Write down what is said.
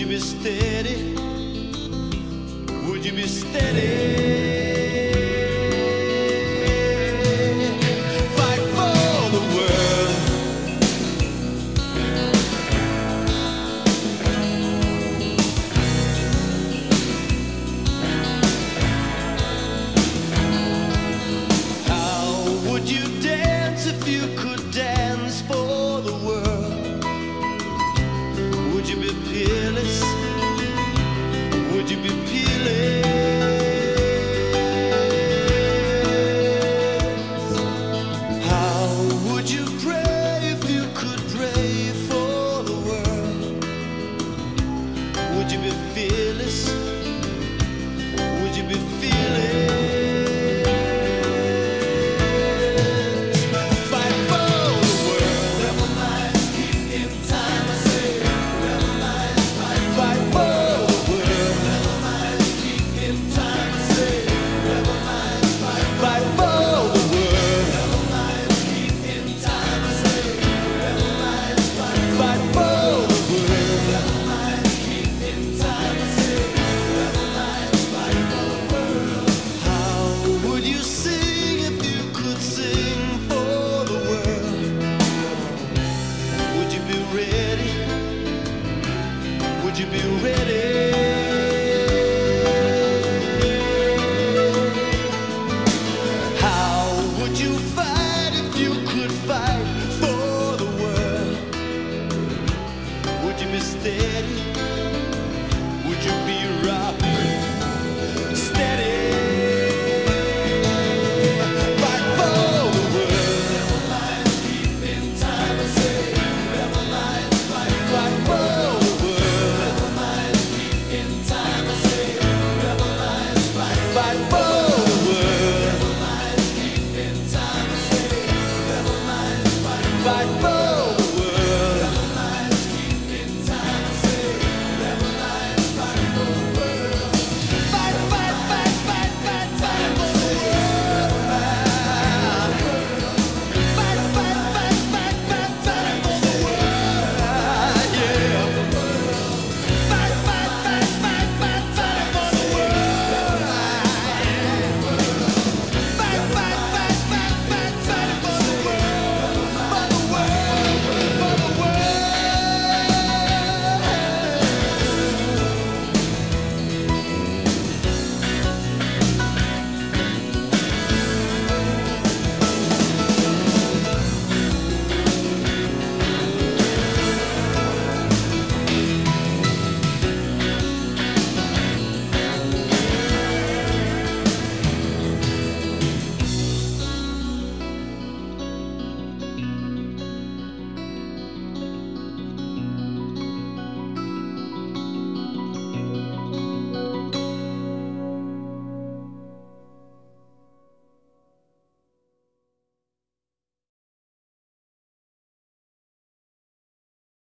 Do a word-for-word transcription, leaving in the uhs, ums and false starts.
you be steady? Would you be steady? Fight for the world. How would you dance if you could dance for the world? Would you be peerless? Would you be peerless? How would you pray if you could pray for the world? Would you be fearless? Would you be fearless? Fight for the world. Never mind, keep in time, I say. Never mind, fight, fight for the world. Never mind, keep in time, I say. Never mind, fight, fight for the world. Never mind, keep in time, I say. Never mind, fight, fight for the world. Never mind, keep in time, I say. Never mind, fight for the world. How would you sing if you could sing for the world? Would you be ready? Would you be ready? How would you fight if you could fight for the world? Would you be steady? Would you be right?